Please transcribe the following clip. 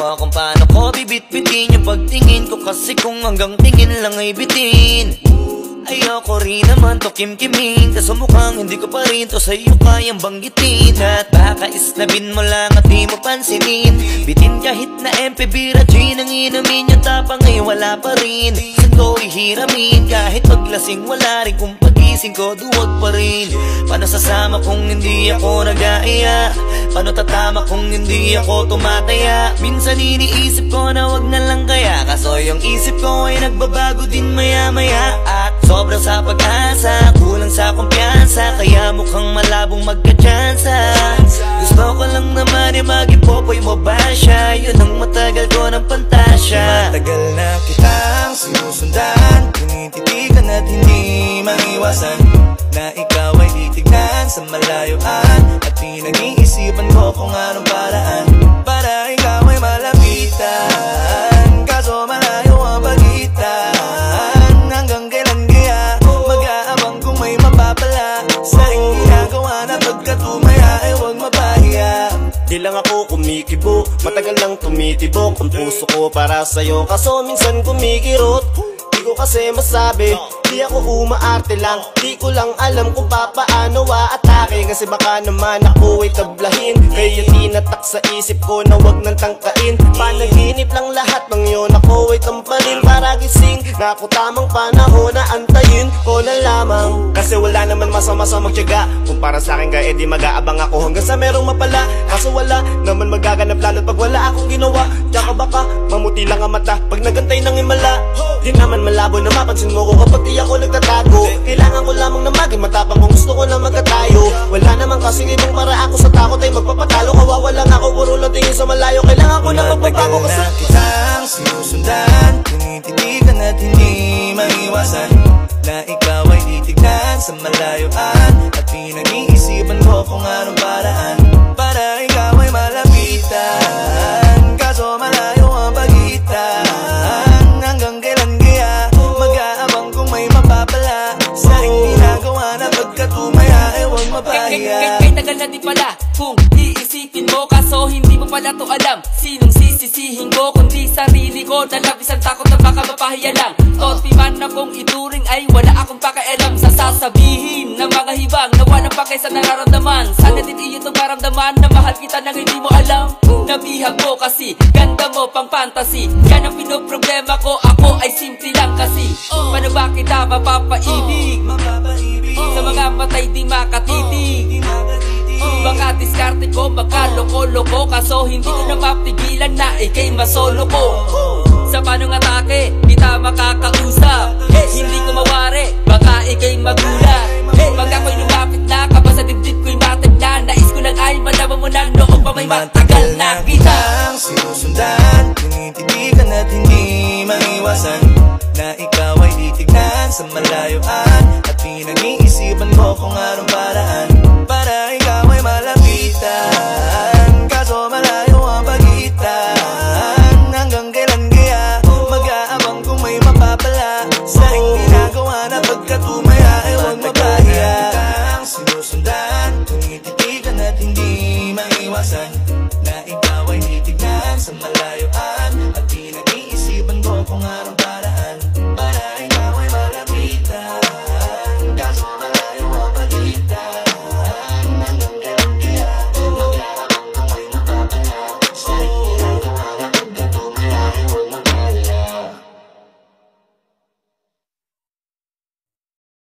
ko kung paano ko bibit-bitin yung pagtingin ko, kasi kung hanggang tingin lang ay bitin. Ayoko rin naman to kim-kimin, kaso mukhang hindi ko pa rin to sa'yo kayang banggitin. At baka islabin mo lang at di mo pansinin, bitin kahit na MP Bira Gin ang inumin, yung tapang ay wala pa rin. Saan ko ihiramin, kahit paglasing wala rin, kung pagising ko duwag pa rin. Paano sasama kung hindi ako nag-aaya? Paano tatama kung hindi ako tumataya? Minsan iniisip ko na wag na lang kaya, kaso yung isip ko ay nagbabago din maya-maya. At sobrang sa pag-asa, kulang sa kumpiyansa, kaya mukhang malabong magka-tsansa. Gusto ko lang naman ay mag-ipopoy mo ba siya? Yun ang matagal ko ng pantasya. Matagal na kitang sinusundan, tinititigan at hindi maiwasan na ikaw ay titignan sa malayuan. At pinag-iisipan ko kung anong paraan para ikaw ay malapitan, kaso malayo ang pagitan. Hanggang kailan kaya mag-aabang kung may mapapala sa iyong ginagawa na pagkatumaya ay huwag mapahiya. Di lang ako kumikibo, matagal lang tumitibok ang puso ko para sa'yo, kaso minsan kumikirot. Di ko kasi masabi, di ako umaarte lang, di ko lang alam kung papaano aatake, kasi baka naman ako ay tablahin. Kaya tinatak sa isip ko na wag nang tangkain, panaginip lang lahat ng yun, ako ay tamparin para gising na ako tamang panahon na antayin ko na lamang. Kasi wala naman masama sa magtiyaga, kung para sa akin ka edi mag-aabang ako hanggang sa merong mapala. Kaso wala naman magaganap lalo't pag wala akong ginawa, tsaka baka mamuti lang ang mata pag nagantay ng himala. Di naman malabo na mapansin mo ko kapag di ako nagtatago, kailangan ko lamang na maging matapang kung gusto ko na magkatayo. Wala naman kasing ibang para ako sa takot ay magpapatalo, kawawa lang ako puro lang tingin sa malayo, kailangan ko na magbabago kasi matagal na kitang sinusundan, tinititigan at hindi maiwasan na ikaw ay titignan sa malayuan. At pinag-iisipan ko kung anong paraan para ikaw ay malapitan, kaso malayo ang pagitan. Hanggang kailan kaya mag-aabang kung may mapapala sa iyong ginagawa na pagkatumaya ay huwag mapahiya. Kay tagal na di pala kung iisipin mo, kaso hindi mo pala to alam. Sinong sisisihin ko kundi sarili ko, na labis ang takot na baka mapahiya lang. Toti man akong ituring ay wala akong pakialam sa sasabihin ng mga hibang na walang pakay sa nararamdaman. Sana din iyo itong maramdaman na mahal kita nang hindi mo alam. Nabihag mo kasi, ganda mo pang fantasy, yan ang pinoproblema ko, ako ay simple lang kasi. Paano ba kita mapapaibig sa mga matay di makatitig? Baka diskarte ko, baka loko-loko, kaso hindi ko na mapigilan na ikay masolo ko. Sa panong atake, kita makakausap, hindi ko mawari, baka ikay magulat. Pag ako'y lumapit na, kapag sa dibdib ko'y matagna, nais ko lang ay malaman mo na noong pa may matagal na kita sinusundan, tinititigan at hindi maiwasan na ikaw ay titignan sa malayuan. At pinag-iisipan ko kung anong paraan